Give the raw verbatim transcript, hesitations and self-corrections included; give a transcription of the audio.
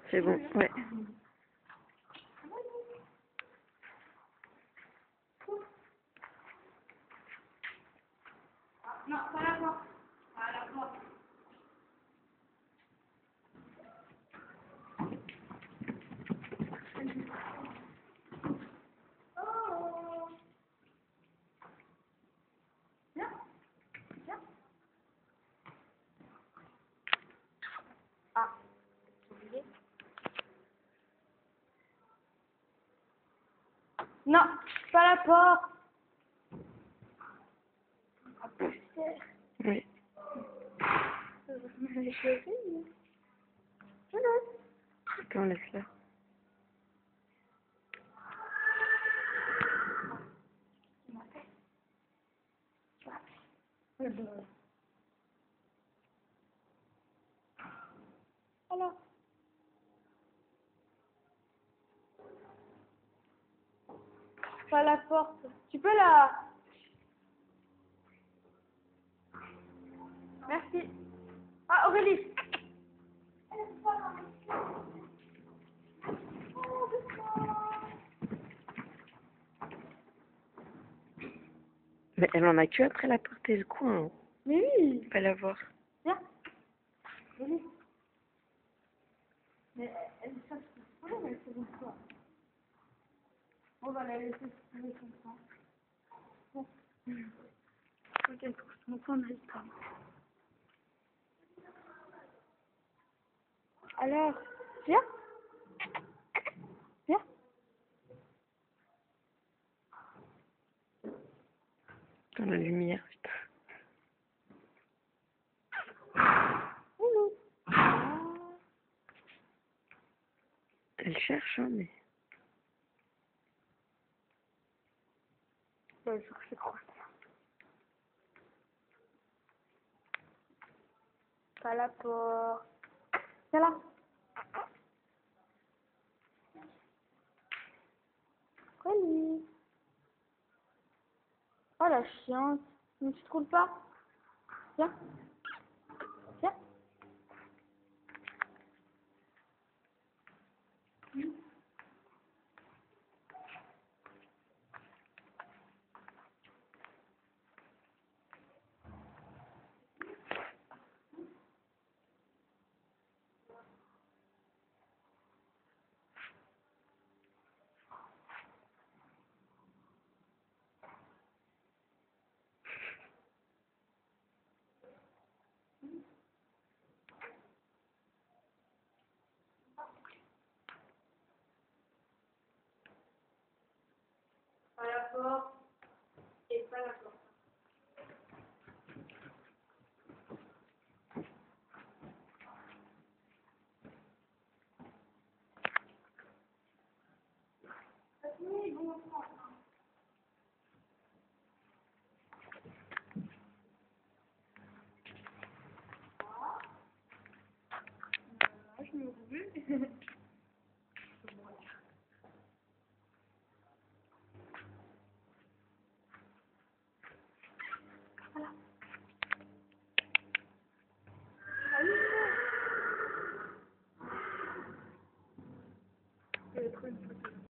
C'est bon, ouais. Non, pas la porte. Pas la porte. Oh. Viens. Viens. Ah. Oublié. Non, pas la porte. Ah, putain. Oui. Attends, laisse-la. Alors. Pas la porte. Tu peux la... Merci. Ah, Aurélie. Mais elle en a que après la porte et le coin. Hein. Mais oui. Pas la voir. Viens. Aurélie. Mais elle cherche le problème, elle se voit pas. On va la laisser se trouver comme ça. Bon. Faut qu'elle trouve son coin de temps. Alors, viens. Viens. Dans la lumière, putain. Ouh. Ah. Elle cherche, hein, mais... Ouais, je sais quoi. Pas la porte. Viens là. Aurélie. Oh la chiante. Mais tu trouves pas? Viens. Viens. Pas la porte.